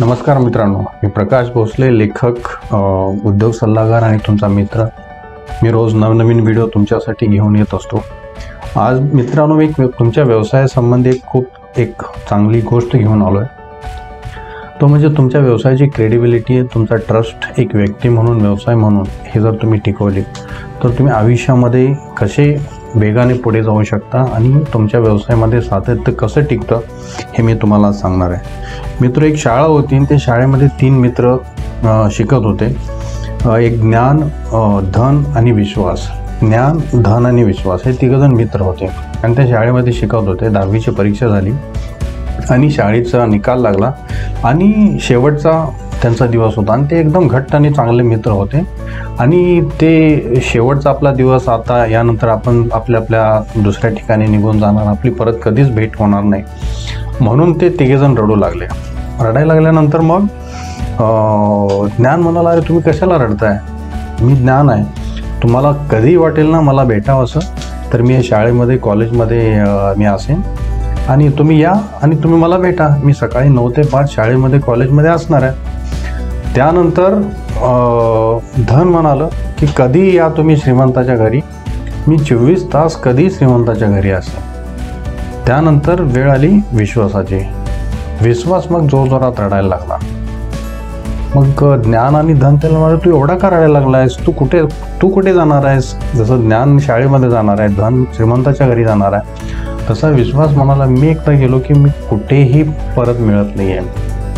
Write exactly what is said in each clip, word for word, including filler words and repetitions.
नमस्कार मित्रांनो, मी प्रकाश भोसले, लेखक, उद्योग सल्लागार आणि तुमचा मित्र। मी रोज नवनवीन व्हिडिओ तुमच्यासाठी घेऊन येत असतो। आज मित्रांनो मी तुमच्या व्यवसायासंबंधी खूप एक चांगली गोष्ट घेऊन आलो आहे। तो म्हणजे तुमच्या व्यवसायाची क्रेडिबिलिटी, तुमचा ट्रस्ट एक व्यक्ती म्हणून, व्यवसाय म्हणून हे जर तुम्ही टिकवले तर तुम्ही आयुष्यामध्ये कसे वेगाने पुढे जाऊ शकता आणि तुमच्या व्यवसायामध्ये सातत्य कसं टिकतं हे मी तुम्हाला सांगणार आहे। मित्र, एक शाळा होती आणि त्या शाळेमध्ये तीन मित्र शिकत होते। एक ज्ञान, धन आणि विश्वास। ज्ञान, धन आणि विश्वास हे तिघजण मित्र होते आणि त्या शाळेमध्ये शिकत होते। दहावीची परीक्षा झाली आणि शाळेचा निकाल लागला आणि शेवटचा त्यांचा दिवस होता आणि ते एकदम घट्ट आणि चांगले मित्र होते आणि ते शेवटचा आपला दिवस, आता यानंतर आपण आपल्या आपल्या दुसऱ्या ठिकाणी निघून जाणार, आपली परत कधीच भेट होणार नाही, म्हणून ते तिघेजण रडू लागले। रडायला लागल्यानंतर मग ज्ञान म्हणाला, अरे तुम्ही कशाला रडताय? मी ज्ञान आहे, तुम्हाला कधी वाटेल ना मला भेटावं असं तर मी शाळेमध्ये, कॉलेजमध्ये मी असेन आणि तुम्ही या आणि तुम्ही मला भेटा। मी सकाळी नऊ ते पाच शाळेमध्ये, कॉलेजमध्ये असणार आहे। त्यानंतर धन म्हणालं की कधी या तुम्ही श्रीमंताच्या घरी, मी चोवीस तास कधी श्रीमंताच्या घरी असेल। त्यानंतर वेळ आली विश्वासाची। विश्वास मग जोरजोरात रडायला लागला। मग ज्ञान आणि धन त्याला म्हणाले, तू एवढा का रडायला लागला आहेस? तू कुठे तू कुठे जाणार आहेस? जसं ज्ञान शाळेमध्ये जाणार आहे, धन श्रीमंताच्या घरी जाणार आहे, तसा विश्वास म्हणाला, मी एकदा गेलो की मी कुठेही परत मिळत नाही आहे।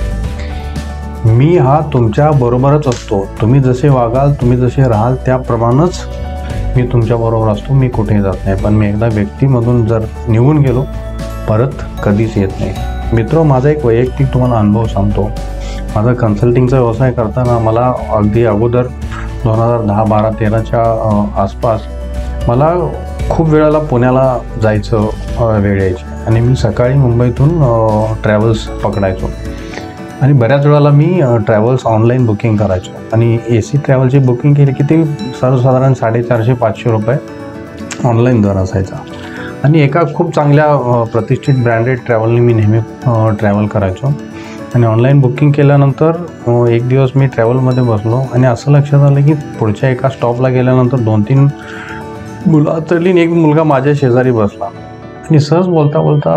मी हा तुमच्या बरोबरच असतो, तुम्ही जसे वागाल, तुम्ही जसे राहाल त्याप्रमाणेच मी तुमच्याबरोबर असतो, मी कुठेही जात नाही। पण मी एकदा व्यक्तीमधून जर निघून गेलो परत कधीच येत नाही। मित्र, माझा एक वैयक्तिक तुम्हाला अनुभव सांगतो। माझा कन्सल्टिंगचा व्यवसाय करताना मला अगदी अगोदर दोन हजार दहा बारा तेराच्या आसपास मला खूप वेळेला पुण्याला जायचं वेळ यायची आणि मी सकाळी मुंबईतून ट्रॅव्हल्स पकडायचो आणि बऱ्याच वेळेला मी ट्रॅव्हल्स ऑनलाईन बुकिंग करायचो आणि ए सी ट्रॅव्हलची बुकिंग केली की ते सर्वसाधारण साडेचारशे पाचशे रुपये ऑनलाईन दर असायचा आणि एका खूप चांगल्या प्रतिष्ठित ब्रँडेड ट्रॅव्हलनी मी नेहमी ट्रॅव्हल करायचो आणि ऑनलाईन बुकिंग केल्यानंतर एक दिवस मी ट्रॅव्हलमध्ये बसलो आणि असं लक्षात आलं की पुढच्या एका स्टॉपला गेल्यानंतर दोन तीन मुलं चढली, एक मुलगा माझ्या शेजारी बसला आणि सहज बोलता बोलता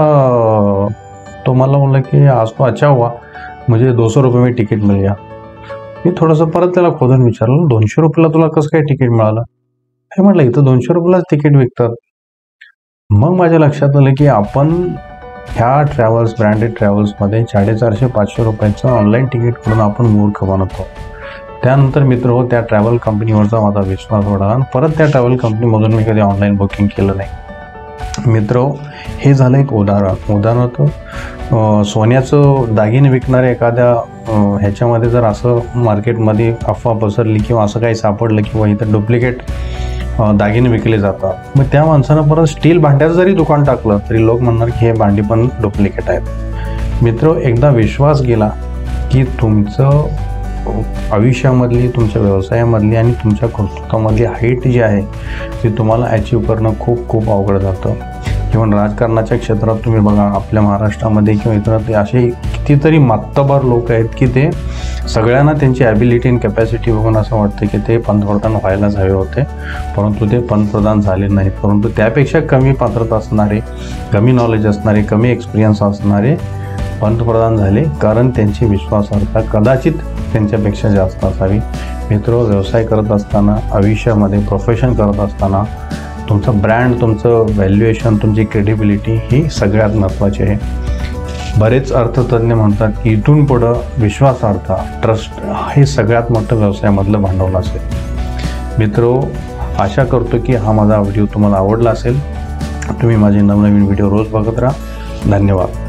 तो मला बोलला की आज तो अच्छा हुआ, मुझे दो सौ रुपये में तिकीट मिल गया। मी थोडंसं परत त्याला खोदून विचारलं, दोनशे रुपयाला तुला कसं काय तिकीट मिळालं? हे म्हटलं, इथं दोनशे रुपयालाच तिकीट विकतात। मग माझ्या लक्षात आलं की आपण ह्या ट्रॅव्हल्स, ब्रँडेड ट्रॅव्हल्समध्ये साडेचारशे पाचशे रुपयाचं ऑनलाईन तिकीट करून आपण मूर्ख बनतो। त्यानंतर मित्र हो, त्या ट्रॅव्हल कंपनीवरचा माझा विश्वास वाढला आणि परत त्या ट्रॅव्हल कंपनीमधून मी कधी ऑनलाईन बुकिंग केलं नाही। मित्र, हे झालं एक उदाहरण। उदाहरणार्थ सोन्याचं दागिने विकणाऱ्या एखाद्या ह्याच्यामध्ये जर असं मार्केटमध्ये अफवा पसरली किंवा असं काही सापडलं किंवा इथं डुप्लिकेट दागिने विकले जातात, मग त्या माणसानं परत स्टील भांड्याचं जरी दुकान टाकलं तरी लोक म्हणणार की हे भांडी पण डुप्लिकेट आहेत। मित्र, एकदा विश्वास गेला की तुमचं आयुष्यामधली, तुमच्या व्यवसायामधली आणि तुमच्या कर्तृत्वामधली हाईट जी आहे ती तुम्हाला अचीव करणं खूप खूप अवघड जातं। किंवा राजकारणाच्या क्षेत्रात तुम्ही बघा, आपल्या महाराष्ट्रामध्ये किंवा इतर असे कितीतरी मातबर लोक आहेत की ते सगळ्यांना त्यांची ॲबिलिटी आणि कॅपॅसिटी बघून असं वाटतं की ते पंतप्रधान व्हायलाच हवे होते, परंतु ते पंतप्रधान झाले नाहीत। परंतु त्यापेक्षा कमी पात्रता असणारे, कमी नॉलेज असणारे, कमी एक्सपिरियन्स असणारे पंतप्रधान झाले, कारण त्यांची विश्वासार्हता कदाचित त्यांच्यापेक्षा जास्त असावी। मित्र, व्यवसाय करत असताना, आयुष्यामध्ये प्रोफेशन करत असताना तुमचं ब्रँड, तुमचं व्हॅल्युएशन, तुमची क्रेडिबिलिटी ही सगळ्यात महत्त्वाची आहे। बरेच अर्थतज्ञ म्हणतात की इथून पुढं विश्वासार्हता, ट्रस्ट हे सगळ्यात मोठं व्यवसायामधलं भांडवल असेल। मित्र, आशा करतो की हा माझा व्हिडिओ तुम्हाला आवडला असेल। तुम्ही माझे नवनवीन व्हिडिओ रोज बघत राहा। धन्यवाद।